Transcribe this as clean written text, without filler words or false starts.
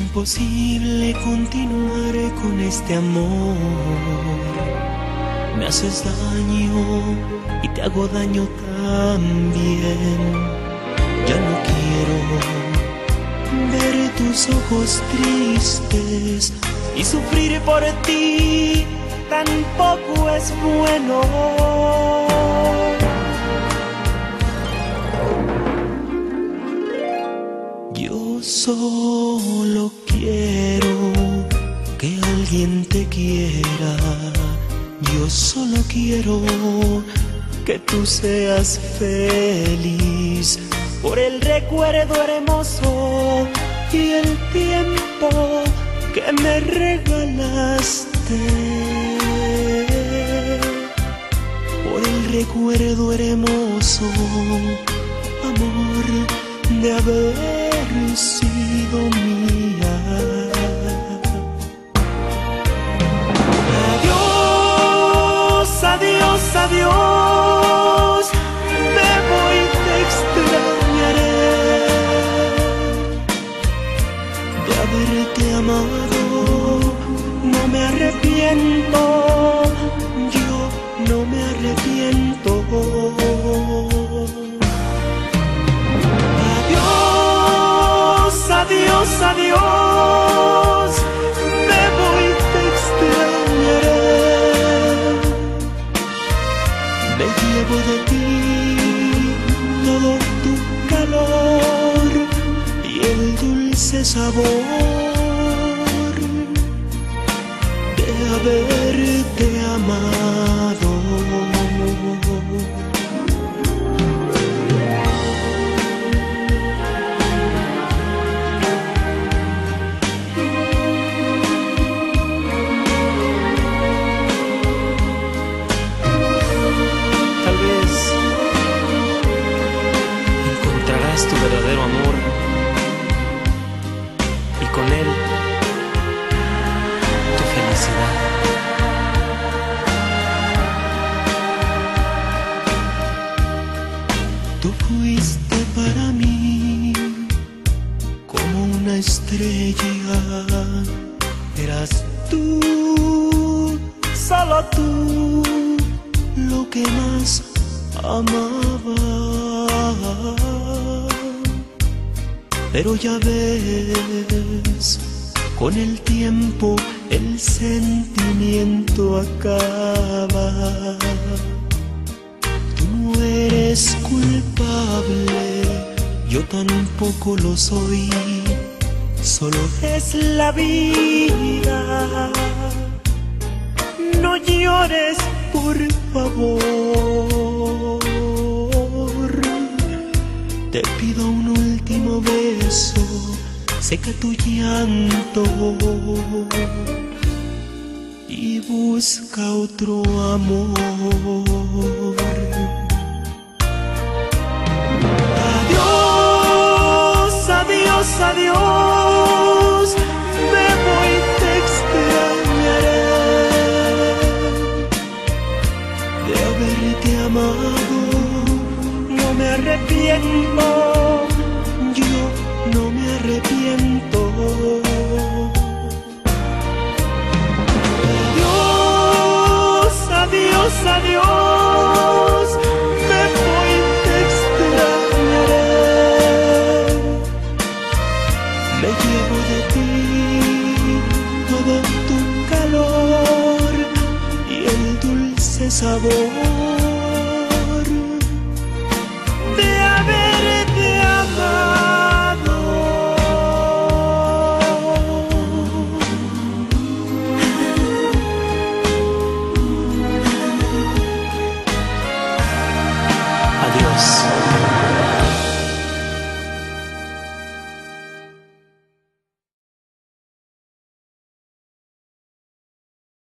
imposible continuar con este amor. Me haces daño y te hago daño también. Ya no quiero ver tus ojos tristes y sufrir por ti tampoco es bueno. Yo solo quiero que alguien te quiera. Yo solo quiero que tú seas feliz por el recuerdo hermoso y el tiempo que me regalaste. Por el recuerdo hermoso, amor, de haber sido mía. Adiós, adiós, adiós, me voy, te extrañaré. De haberte amado, no me arrepiento, yo no me arrepiento. Adiós, adiós, me voy, te extrañaré. Me llevo de ti todo tu calor y el dulce sabor de haberte amado. Tu verdadero amor y con él tu felicidad. Tú fuiste para mí como una estrella, eras tú, solo tú, lo que más amaba. Pero ya ves, con el tiempo el sentimiento acaba. Tú no eres culpable, yo tampoco lo soy, solo es la vida. No llores, por favor. Te pido un último beso, seca tu llanto y busca otro amor. Adiós, adiós, adiós, me voy, te extrañaré. De haberte amado no me arrepiento, yo no me arrepiento. Adiós, adiós, adiós, me voy, te extrañaré. Me llevo de ti todo tu calor y el dulce sabor